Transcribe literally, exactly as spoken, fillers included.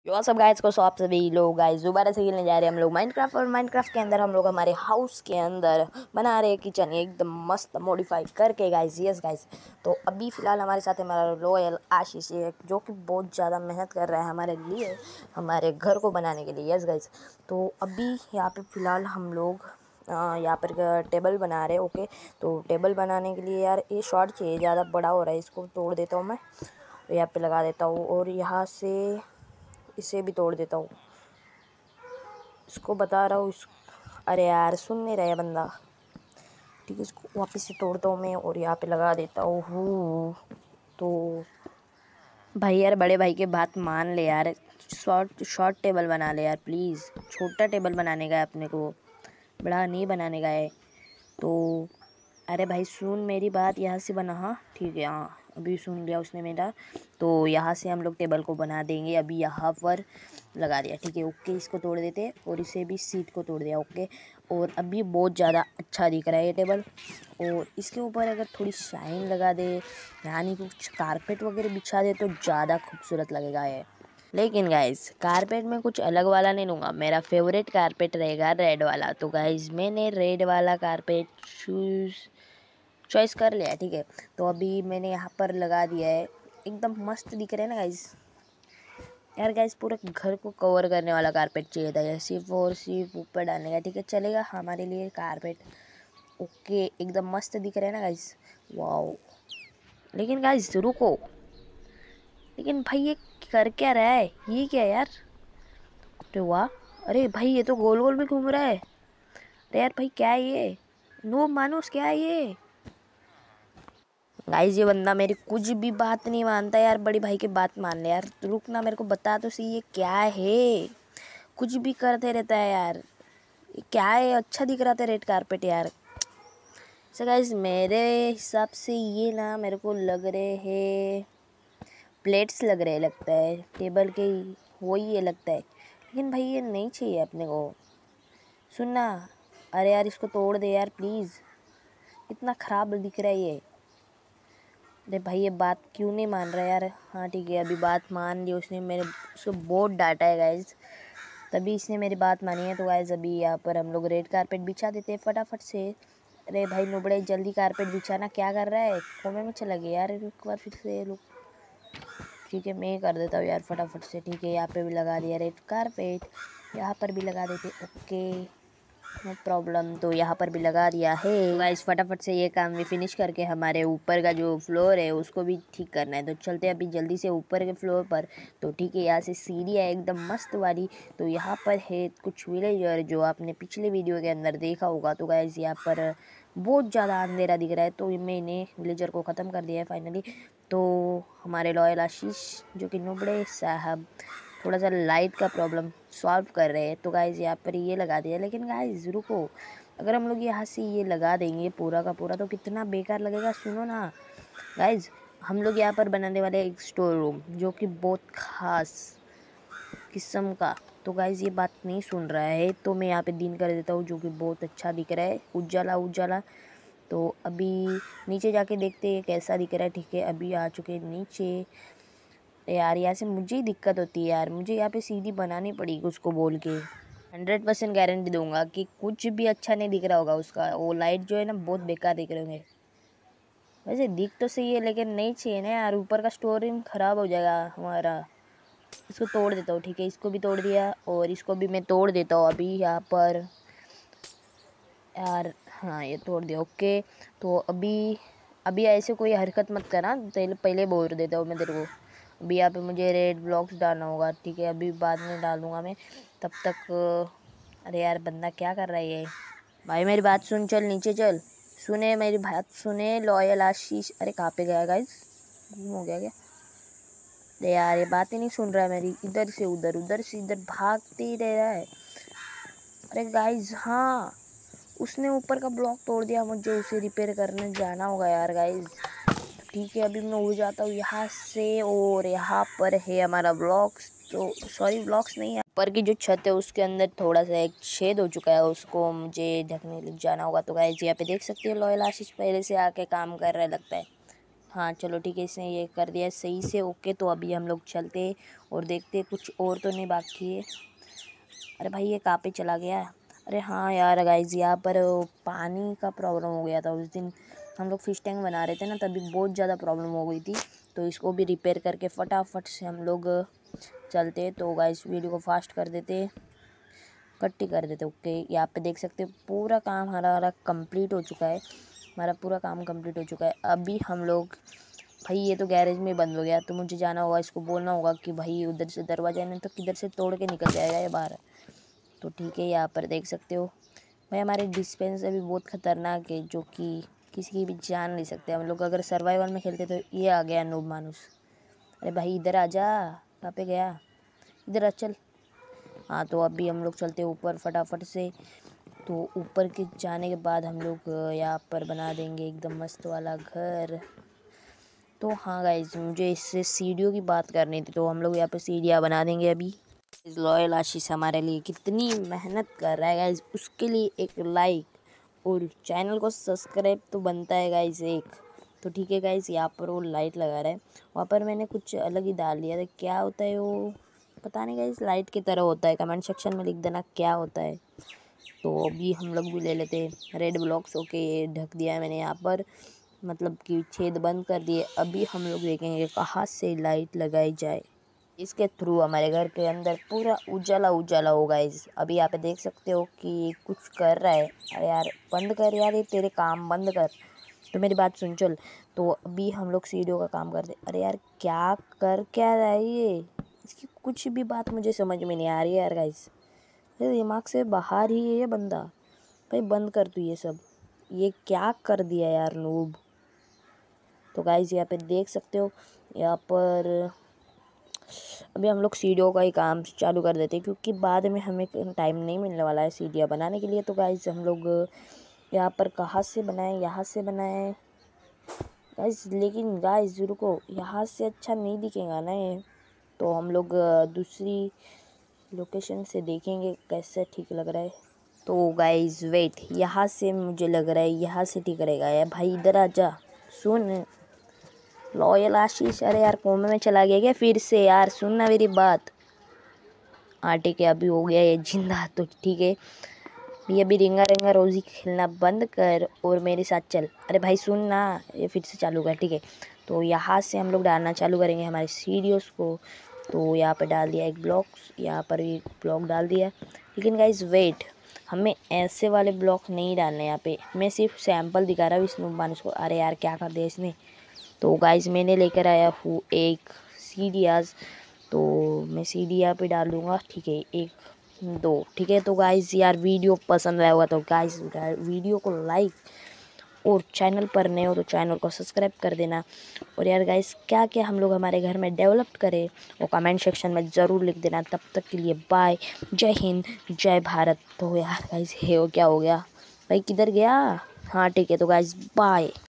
यो सब गाइस को सो आप सभी लोग गाइस दोबारा से खेलने जा रहे हैं हम लोग माइनक्राफ्ट। और माइनक्राफ्ट के अंदर हम लोग हमारे हाउस के अंदर बना रहे हैं किचन एकदम मस्त मॉडिफाई करके गाइस। यस गाइस, तो अभी फ़िलहाल हमारे साथ हमारा रॉयल आशीष है जो कि बहुत ज़्यादा मेहनत कर रहा है हमारे लिए, हमारे घर को बनाने के लिए। यस गाइस, तो अभी यहाँ पे फ़िलहाल हम लोग यहाँ पर टेबल बना रहे हैं। ओके, तो टेबल बनाने के लिए यार ये शॉर्ट चाहिए, ज़्यादा बड़ा हो रहा है, इसको तोड़ देता हूँ मैं, यहाँ पे लगा देता हूँ और यहाँ से इसे भी तोड़ देता हूँ। इसको बता रहा हूँ इस अरे यार सुन नहीं रहा है बंदा। ठीक है, इसको वापस से तोड़ता हूँ मैं और यहाँ पे लगा देता हूँ। तो भाई यार बड़े भाई के बात मान ले यार, शॉर्ट शॉर्ट टेबल बना ले यार प्लीज़। छोटा टेबल बनाने का है अपने को, बड़ा नहीं बनाने का है। तो अरे भाई सुन मेरी बात, यहाँ से बना। हाँ ठीक है, हाँ अभी सुन लिया उसने मेरा। तो यहाँ से हम लोग टेबल को बना देंगे। अभी यहाँ पर लगा दिया, ठीक है। ओके, इसको तोड़ देते और इसे भी सीट को तोड़ दिया। ओके, और अभी बहुत ज़्यादा अच्छा दिख रहा है ये टेबल। और इसके ऊपर अगर थोड़ी शाइन लगा दे, यानी कुछ कारपेट वगैरह बिछा दे तो ज़्यादा खूबसूरत लगेगा ये। लेकिन गाइज कारपेट में कुछ अलग वाला नहीं लूँगा, मेरा फेवरेट कारपेट रहेगा रेड वाला। तो गाइज मैंने रेड वाला कारपेट चूज़ चॉइस कर लिया, ठीक है। तो अभी मैंने यहाँ पर लगा दिया है, एकदम मस्त दिख रहा है ना गाइज। यार गाइज पूरे घर को कवर करने वाला कारपेट चाहिए था, सिर्फ और सिर्फ ऊपर डालने का, ठीक है चलेगा हमारे लिए कारपेट। ओके, एकदम मस्त दिख रहा है ना गाइज, वाओ। लेकिन गाइज रुको, लेकिन भाई ये कर क्या रहा है, ये क्या है यार। अरे वाह, अरे भाई ये तो गोल गोल में घूम रहा है। अरे यार भाई क्या है ये, नो मानुस क्या है ये। गाइस ये बंदा मेरी कुछ भी बात नहीं मानता यार, बड़ी भाई की बात मान ले यार। रुक ना, मेरे को बता तो सही ये क्या है, कुछ भी करते रहता है यार। ये क्या है, अच्छा दिख रहा था रेड कारपेट यार। सो गाइस मेरे हिसाब से ये ना मेरे को लग रहे हैं प्लेट्स लग रहे लगता है टेबल के, वही ये लगता है। लेकिन भाई ये नहीं चाहिए अपने को, सुनना। अरे यार इसको तोड़ दे यार प्लीज़, इतना ख़राब दिख रहा है ये। अरे भाई ये बात क्यों नहीं मान रहा यार। हाँ ठीक है, अभी बात मान ली उसने, मेरे उसको बहुत डांटा है गाइज, तभी इसने मेरी बात मानी है। तो गाइज अभी यहाँ पर हम लोग रेड कारपेट बिछा देते हैं फटाफट से। अरे भाई नुबड़े जल्दी कारपेट बिछाना, क्या कर रहा है, कोमे में चला गया यार। एक बार फिर से लोग, ठीक है मैं कर देता हूँ यार फटाफट से। ठीक है, यहाँ पे भी लगा दिया रेड कारपेट, यहाँ पर भी लगा देते। ओके नो प्रॉब्लम, तो यहाँ पर भी लगा दिया है। तो गाइस फटाफट से ये काम भी फिनिश करके हमारे ऊपर का जो फ्लोर है उसको भी ठीक करना है। तो चलते हैं अभी जल्दी से ऊपर के फ्लोर पर। तो ठीक है, यहाँ से सीढ़ी है एकदम मस्त वाली। तो यहाँ पर है कुछ विलेजर जो आपने पिछले वीडियो के अंदर देखा होगा। तो गाइस यहाँ पर बहुत ज़्यादा अंधेरा दिख रहा है, तो मैंने विलेजर को ख़त्म कर दिया है फाइनली। तो हमारे लॉयल आशीष जो कि नुबड़े साहब थोड़ा सा लाइट का प्रॉब्लम सॉल्व कर रहे हैं। तो गाइज यहाँ पर ये लगा दिया। लेकिन गाइज रुको, अगर हम लोग यहाँ से ये लगा देंगे पूरा का पूरा तो कितना बेकार लगेगा। सुनो ना गाइज, हम लोग यहाँ पर बनाने वाले एक स्टोर रूम जो कि बहुत ख़ास किस्म का। तो गाइज ये बात नहीं सुन रहा है, तो मैं यहाँ पे दिन कर देता हूँ जो कि बहुत अच्छा दिख रहा है, उजाला उजाला। तो अभी नीचे जाके देखते हैं कैसा दिख रहा है। ठीक है, अभी आ चुके नीचे। यार यहाँ से मुझे ही दिक्कत होती है यार, मुझे यहाँ पे सीढ़ी बनानी पड़ेगी उसको बोल के। हंड्रेड परसेंट गारंटी दूंगा कि कुछ भी अच्छा नहीं दिख रहा होगा उसका, वो लाइट जो है ना बहुत बेकार दिख रहे होंगे। वैसे दिख तो सही है लेकिन नहीं चाहिए ना यार, ऊपर का स्टोर रूम ख़राब हो जाएगा हमारा। इसको तोड़ देता हूँ, ठीक है इसको भी तोड़ दिया और इसको भी मैं तोड़ देता हूँ अभी यहाँ पर यार। हाँ ये तोड़ दिया। ओके, तो अभी अभी ऐसे कोई हरकत मत करना, पहले पहले बोल देता हूँ मैं तेरे को। अभी यहाँ पे मुझे रेड ब्लॉक्स डालना होगा, ठीक है अभी बाद में डालूँगा मैं, तब तक। अरे यार बंदा क्या कर रहा है ये, भाई मेरी बात सुन, चल नीचे चल, सुने मेरी बात सुने लॉयल आशीष। अरे कहाँ पे गया गाइस, गुम हो गया क्या। अरे यार ये बात ही नहीं सुन रहा है मेरी, इधर से उधर उधर से इधर भागते ही रह रहा है। अरे गाइज हाँ, उसने ऊपर का ब्लॉक तोड़ दिया, मुझे उसे रिपेयर करने जाना होगा यार गाइज। ठीक है अभी मैं उड़ जाता हूँ यहाँ से। और यहाँ पर है हमारा ब्लॉक्स, तो सॉरी ब्लॉक्स नहीं है, ऊपर की जो छत है उसके अंदर थोड़ा सा एक छेद हो चुका है, उसको मुझे ढकने लग जाना होगा। तो गाइज यहाँ पे देख सकते हो लॉयल आशीष पहले से आके काम कर रहा है लगता है। हाँ चलो ठीक है, इसने ये कर दिया सही से। ओके, तो अभी हम लोग चलते और देखते कुछ और तो नहीं बाकी है। अरे भाई ये कहाँ पे चला गया? अरे हाँ यार गाइज, यहाँ पर पानी का प्रॉब्लम हो गया था। उस दिन हम लोग फिश टैंक बना रहे थे ना, तभी बहुत ज़्यादा प्रॉब्लम हो गई थी। तो इसको भी रिपेयर करके फटाफट से हम लोग चलते। तो गाइज वीडियो को फास्ट कर देते, कट्टी कर देते। ओके, यहाँ पे देख सकते हो पूरा काम हमारा हमारा कंप्लीट हो चुका है। हमारा पूरा काम कंप्लीट हो चुका है। अभी हम लोग, भाई ये तो गैरेज में बंद हो गया, तो मुझे जाना होगा, इसको बोलना होगा कि भाई उधर से दरवाजा नहीं तो किधर से तोड़ के निकल जाएगा ये बाहर। तो ठीक है, यहाँ पर देख सकते हो भाई हमारे डिस्पेंसर भी बहुत ख़तरनाक है, जो कि किसी की भी जान नहीं सकते। हम लोग अगर सर्वाइवल में खेलते तो ये आ गया नूब मानुस। अरे भाई इधर आ जा, कहाँ पे गया? इधर आ चल। हाँ तो अभी हम लोग चलते ऊपर फटाफट से। तो ऊपर के जाने के बाद हम लोग यहाँ पर बना देंगे एकदम मस्त वाला घर। तो हाँ गाइज, मुझे इससे सीढ़ियों की बात करनी थी, तो हम लोग यहाँ पे सीढ़ियाँ बना देंगे। अभी लॉयल आशीष हमारे लिए कितनी मेहनत कर रहा है गाइज, उसके लिए एक लाइक और चैनल को सब्सक्राइब तो बनता है गाइज एक। तो ठीक है गाइज, यहाँ पर वो लाइट लगा रहा है, वहाँ पर मैंने कुछ अलग ही डाल दिया था। क्या होता है वो पता नहीं गाइज, लाइट की तरह होता है। कमेंट सेक्शन में लिख देना क्या होता है। तो अभी हम लोग भी ले लेते हैं रेड ब्लॉक्स। ओके, ये ढक दिया है मैंने यहाँ पर, मतलब कि छेद बंद कर दिए। अभी हम लोग देखेंगे कहाँ से लाइट लगाई जाए, इसके थ्रू हमारे घर के अंदर पूरा उजाला उजाला होगा। इस अभी यहाँ पे देख सकते हो कि कुछ कर रहा है। अरे यार बंद कर यार, ये तेरे काम बंद कर। तो मेरी बात सुन चल। तो अभी हम लोग सीढ़ियों का काम करते। अरे यार क्या कर क्या रहा है ये, इसकी कुछ भी बात मुझे समझ में नहीं आ रही है यार गाइस, मेरे दिमाग से बाहर ही है ये बंदा। भाई बंद कर तू ये सब, ये क्या कर दिया यार नूब। तो गाइस यहाँ पे देख सकते हो, यहाँ पर अभी हम लोग सीढ़ियों का ही काम चालू कर देते हैं, क्योंकि बाद में हमें टाइम नहीं मिलने वाला है सीढ़ियाँ बनाने के लिए। तो गाइस हम लोग यहाँ पर कहाँ से बनाएं, यहाँ से बनाएं गाइस। लेकिन गाइस रुको, यहाँ से अच्छा नहीं दिखेगा ना ये, तो हम लोग दूसरी लोकेशन से देखेंगे कैसे ठीक लग रहा है। तो गाइस वेट, यहाँ से मुझे लग रहा है यहाँ से ठीक रहेगा यार। भाई इधर आ जा, सुन लॉयल आशीष। अरे यार कोमे में चला गया क्या फिर से? यार सुन ना मेरी बात। हाँ ठीक है, अभी हो गया ये जिंदा, तो ठीक है। ये अभी रिंगा रिंगा रोजी खेलना बंद कर और मेरे साथ चल। अरे भाई सुन ना, ये फिर से चालू कर, ठीक है। तो यहाँ से हम लोग डालना चालू करेंगे हमारे सीढ़ियों को। तो यहाँ पर डाल दिया एक ब्लॉक, यहाँ पर भी एक ब्लॉक डाल दिया। लेकिन गाइज वेट, हमें ऐसे वाले ब्लॉक नहीं डालने यहाँ पे। मैं सिर्फ सैंपल दिखा रहा हूँ इस नूब मानुस को। अरे यार क्या कर दिया इसने। तो गाइज मैंने लेकर आया हूँ एक सीढ़ियाज़, तो मैं सीढ़ियाँ पे डाल दूँगा, ठीक है, एक दो, ठीक है। तो गाइज यार वीडियो पसंद आया होगा तो गाइज वीडियो को लाइक, और चैनल पर नए हो तो चैनल को सब्सक्राइब कर देना। और यार गाइज क्या क्या हम लोग हमारे घर में डेवलप करें वो कमेंट सेक्शन में ज़रूर लिख देना। तब तक के लिए बाय, जय हिंद जय भारत। तो यार गाइज हे वो क्या हो गया भाई, किधर गया? हाँ ठीक है, तो गाइज बाय।